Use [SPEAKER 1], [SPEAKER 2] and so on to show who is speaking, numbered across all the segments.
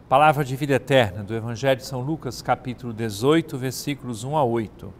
[SPEAKER 1] Palavra de vida eterna do Evangelho de São Lucas, capítulo 18, versículos 1 a 8.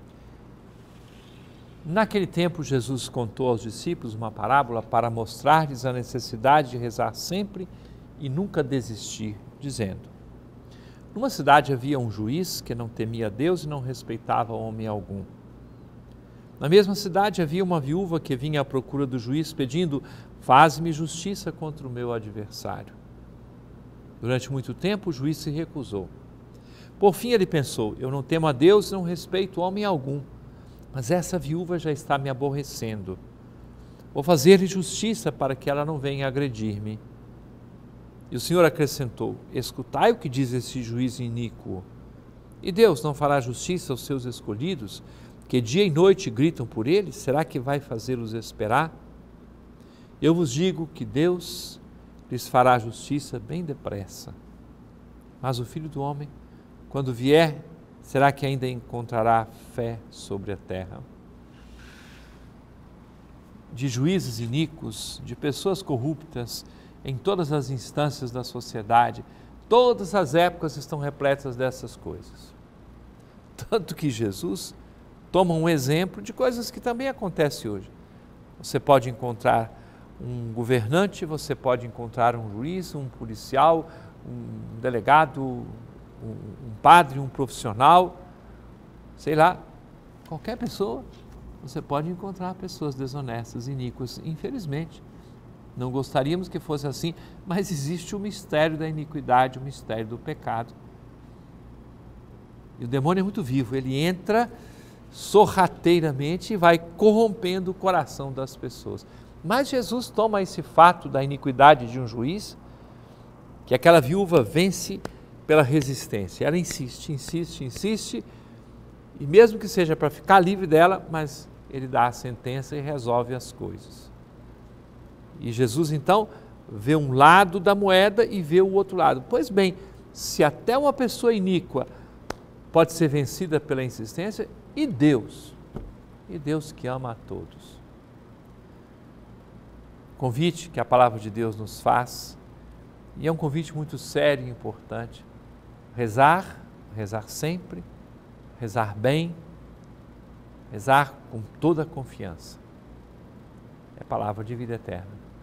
[SPEAKER 1] Naquele tempo, Jesus contou aos discípulos uma parábola para mostrar-lhes a necessidade de rezar sempre e nunca desistir, dizendo: numa cidade havia um juiz que não temia Deus e não respeitava homem algum. Na mesma cidade havia uma viúva que vinha à procura do juiz pedindo: faz-me justiça contra o meu adversário. Durante muito tempo o juiz se recusou. Por fim ele pensou: eu não temo a Deus e não respeito homem algum, mas essa viúva já está me aborrecendo. Vou fazer-lhe justiça para que ela não venha agredir-me. E o Senhor acrescentou: escutai o que diz esse juiz iníquo. E Deus não fará justiça aos seus escolhidos, que dia e noite gritam por ele? Será que vai fazê-los esperar? Eu vos digo que Deus lhes fará justiça bem depressa. Mas o Filho do Homem, quando vier, será que ainda encontrará fé sobre a terra? De juízes iníquos, de pessoas corruptas em todas as instâncias da sociedade, todas as épocas estão repletas dessas coisas. Tanto que Jesus toma um exemplo de coisas que também acontecem hoje. Você pode encontrar um governante, você pode encontrar um juiz, um policial, um delegado, um padre, um profissional, sei lá, qualquer pessoa. Você pode encontrar pessoas desonestas, iníquas, infelizmente. Não gostaríamos que fosse assim, mas existe o mistério da iniquidade, o mistério do pecado. E o demônio é muito vivo, ele entra sorrateiramente e vai corrompendo o coração das pessoas. Mas Jesus toma esse fato da iniquidade de um juiz, que aquela viúva vence pela resistência. Ela insiste, insiste, insiste, e mesmo que seja para ficar livre dela, mas ele dá a sentença e resolve as coisas. E Jesus então vê um lado da moeda e vê o outro lado. Pois bem, se até uma pessoa iníqua pode ser vencida pela insistência, e Deus que ama a todos. Convite que a palavra de Deus nos faz, e é um convite muito sério e importante: rezar, rezar sempre, rezar bem, rezar com toda a confiança. É a palavra de vida eterna.